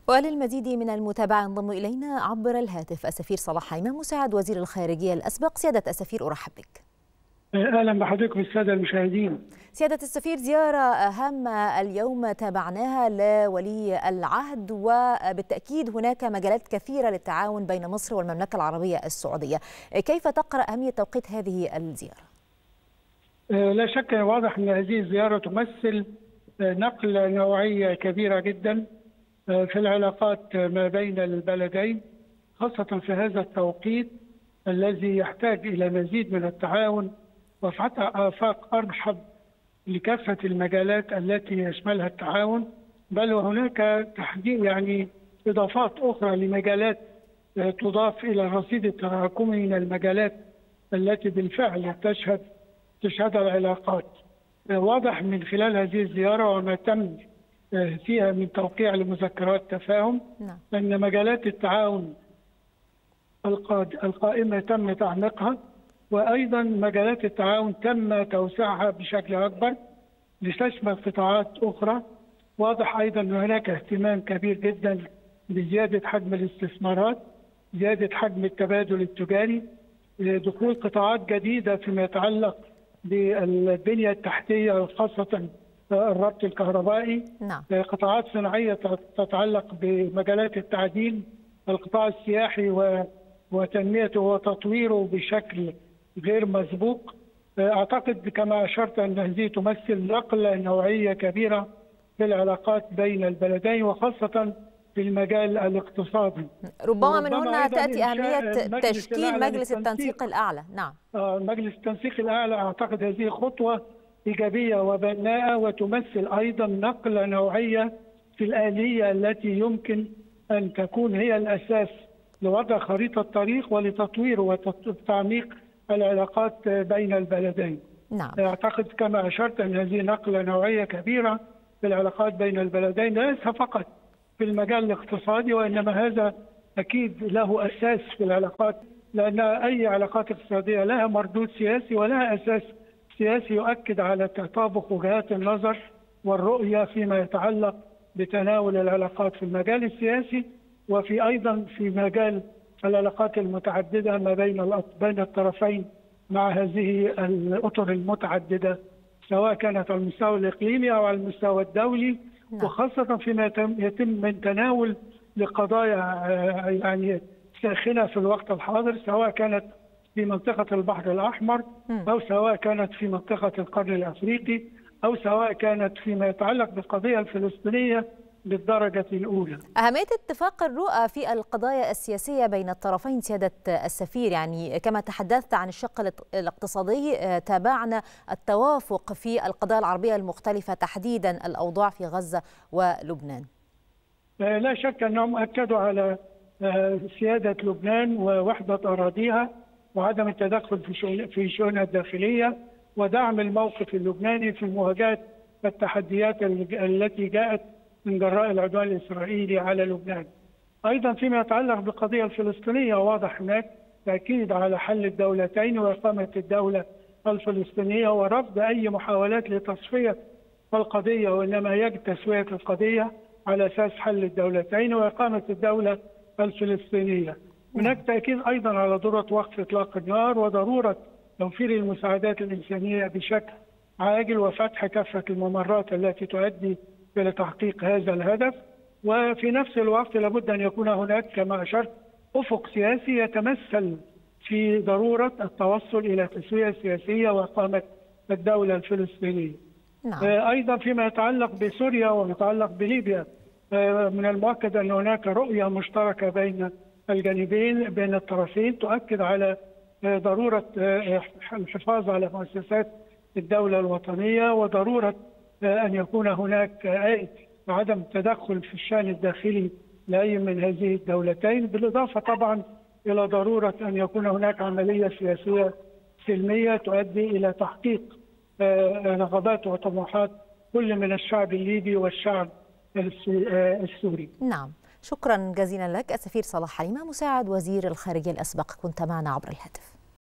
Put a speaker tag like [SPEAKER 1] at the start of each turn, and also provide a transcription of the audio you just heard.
[SPEAKER 1] وللمزيد من المتابعة ينضم إلينا عبر الهاتف السفير صلاح حليمة مساعد وزير الخارجية الأسبق. سيادة السفير أرحب بك.
[SPEAKER 2] أهلا بحضرتك والسادة المشاهدين.
[SPEAKER 1] سيادة السفير، زيارة هامة اليوم تابعناها لولي العهد، وبالتأكيد هناك مجالات كثيرة للتعاون بين مصر والمملكة العربية السعودية. كيف تقرأ أهمية توقيت هذه الزيارة؟
[SPEAKER 2] لا شك واضح أن هذه الزيارة تمثل نقلة نوعية كبيرة جدا في العلاقات ما بين البلدين، خاصة في هذا التوقيت الذي يحتاج إلى مزيد من التعاون وفتح آفاق أرحب لكافة المجالات التي يشملها التعاون، بل وهناك تحديد إضافات أخرى لمجالات تضاف إلى الرصيد التراكمي من المجالات التي بالفعل تشهدها العلاقات. واضح من خلال هذه الزيارة وما تم فيها من توقيع لمذكرات تفاهم أن مجالات التعاون القائمة تم تعميقها، وأيضا مجالات التعاون تم توسيعها بشكل أكبر لتشمل قطاعات أخرى. واضح أيضا أن هناك اهتمام كبير جدا بزيادة حجم الاستثمارات، زيادة حجم التبادل التجاري، دخول قطاعات جديدة فيما يتعلق بالبنية التحتية خاصة الربط الكهربائي، قطاعات صناعية تتعلق بمجالات التعدين، القطاع السياحي وتنميته وتطويره بشكل غير مسبوق. أعتقد كما أشرت أن هذه تمثل نقلة نوعية كبيرة في العلاقات بين البلدين، وخاصة في المجال الاقتصادي.
[SPEAKER 1] ربما من هنا تأتي أهمية تشكيل مجلس التنسيق الأعلى. نعم،
[SPEAKER 2] مجلس التنسيق الأعلى أعتقد هذه خطوة إيجابية وبناءة، وتمثل أيضا نقلة نوعية في الآلية التي يمكن أن تكون هي الأساس لوضع خريطة طريق ولتطوير وتعميق العلاقات بين البلدين.
[SPEAKER 1] نعم.
[SPEAKER 2] أعتقد كما أشرت أن هذه نقلة نوعية كبيرة في العلاقات بين البلدين، ليس فقط في المجال الاقتصادي، وإنما هذا أكيد له أساس في العلاقات، لأن أي علاقات اقتصادية لها مردود سياسي ولها أساس سياسي يؤكد على تطابق وجهات النظر والرؤية فيما يتعلق بتناول العلاقات في المجال السياسي، وفي أيضا في مجال العلاقات المتعددة ما بين الطرفين مع هذه الأطر المتعددة، سواء كانت على المستوى الإقليمي أو على المستوى الدولي. وخاصة فيما يتم من تناول لقضايا ساخنة في الوقت الحاضر، سواء كانت في منطقة البحر الأحمر أو سواء كانت في منطقة القرن الأفريقي أو سواء كانت فيما يتعلق بالقضية الفلسطينية بالدرجة الأولى.
[SPEAKER 1] أهمية اتفاق الرؤى في القضايا السياسية بين الطرفين سيادة السفير، كما تحدثت عن الشق الاقتصادي، تابعنا التوافق في القضايا العربية المختلفة، تحديدا الأوضاع في غزة ولبنان.
[SPEAKER 2] لا شك أنهم أكدوا على سيادة لبنان ووحدة أراضيها وعدم التدخل في شؤونها الداخلية، ودعم الموقف اللبناني في مواجهة التحديات التي جاءت من جراء العدوان الإسرائيلي على لبنان. أيضا فيما يتعلق بالقضية الفلسطينية، واضح هناك تأكيد على حل الدولتين وإقامة الدولة الفلسطينية ورفض أي محاولات لتصفية القضية، وإنما يجب تسوية القضية على أساس حل الدولتين وإقامة الدولة الفلسطينية. هناك تأكيد أيضا على ضرورة وقف إطلاق النار وضرورة توفير المساعدات الإنسانية بشكل عاجل وفتح كافة الممرات التي تؤدي إلى تحقيق هذا الهدف. وفي نفس الوقت لابد أن يكون هناك كما أشرت أفق سياسي يتمثل في ضرورة التوصل إلى تسوية سياسية وإقامة الدولة الفلسطينية. أيضا فيما يتعلق بسوريا ويتعلق بليبيا، من المؤكد أن هناك رؤية مشتركة بين الجانبين بين الطرفين تؤكد على ضرورة الحفاظ على مؤسسات الدولة الوطنية، وضرورة أن يكون هناك عدم تدخل في الشأن الداخلي لأي من هذه الدولتين، بالإضافة طبعا إلى ضرورة أن يكون هناك عملية سياسية سلمية تؤدي إلى تحقيق رغبات وطموحات كل من الشعب الليبي والشعب السوري.
[SPEAKER 1] نعم، شكرا جزيلا لك السفير صلاح حليمة مساعد وزير الخارجية الأسبق، كنت معنا عبر الهاتف.